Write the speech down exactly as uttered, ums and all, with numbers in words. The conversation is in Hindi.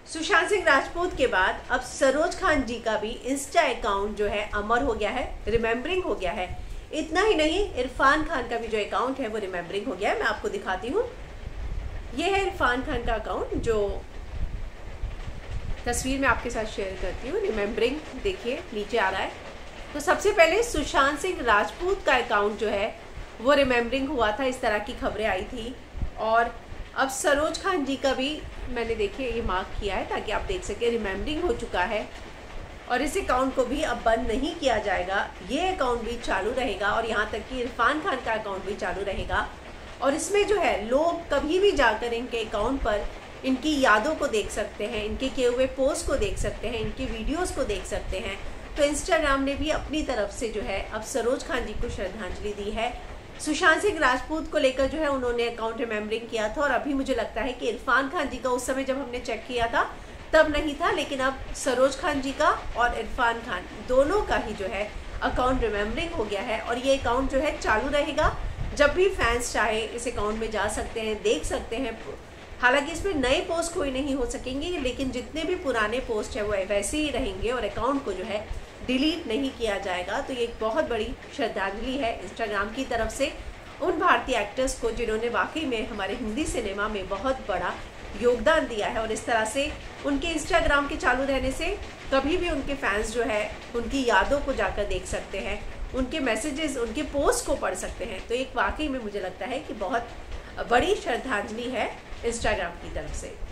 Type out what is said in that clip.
सुशांत सिंह राजपूत के बाद अब सरोज खान जी का भी इंस्टा अकाउंट जो है अमर हो गया है, रिमेम्बरिंग हो गया है। इतना ही नहीं, इरफान खान का भी जो अकाउंट है वो रिमेम्बरिंग हो गया है। मैं आपको दिखाती हूँ, ये है इरफान खान का अकाउंट जो तस्वीर में आपके साथ शेयर करती हूँ। रिमेम्बरिंग देखिए नीचे आ रहा है। तो सबसे पहले सुशांत सिंह राजपूत का अकाउंट जो है वो रिमेम्बरिंग हुआ था, इस तरह की खबरें आई थी। और अब सरोज खान जी का भी मैंने देखिए ये मार्क किया है ताकि आप देख सकें रिमेम्बरिंग हो चुका है। और इस अकाउंट को भी अब बंद नहीं किया जाएगा, ये अकाउंट भी चालू रहेगा और यहाँ तक कि इरफान खान का अकाउंट भी चालू रहेगा। और इसमें जो है लोग कभी भी जाकर इनके अकाउंट पर इनकी यादों को देख सकते हैं, इनके किए हुए पोस्ट को देख सकते हैं, इनकी वीडियोस को देख सकते हैं। तो इंस्टाग्राम ने भी अपनी तरफ से जो है अब सरोज खान जी को श्रद्धांजलि दी है। सुशांत सिंह राजपूत को लेकर जो है उन्होंने अकाउंट रिमेम्बरिंग किया था और अभी मुझे लगता है कि इरफान खान जी का उस समय जब हमने चेक किया था तब नहीं था, लेकिन अब सरोज खान जी का और इरफान खान दोनों का ही जो है अकाउंट रिमेम्बरिंग हो गया है। और ये अकाउंट जो है चालू रहेगा, जब भी फैंस चाहे इस अकाउंट में जा सकते हैं, देख सकते हैं। हालांकि इसमें नए पोस्ट कोई नहीं हो सकेंगे, लेकिन जितने भी पुराने पोस्ट है वो वैसे ही रहेंगे और अकाउंट को जो है डिलीट नहीं किया जाएगा। तो ये एक बहुत बड़ी श्रद्धांजलि है इंस्टाग्राम की तरफ से उन भारतीय एक्टर्स को जिन्होंने वाकई में हमारे हिंदी सिनेमा में बहुत बड़ा योगदान दिया है। और इस तरह से उनके इंस्टाग्राम के चालू रहने से कभी भी उनके फैंस जो है उनकी यादों को जाकर देख सकते हैं, उनके मैसेजेस, उनके पोस्ट को पढ़ सकते हैं। तो एक वाकई में मुझे लगता है कि बहुत बड़ी श्रद्धांजलि है इंस्टाग्राम की तरफ से।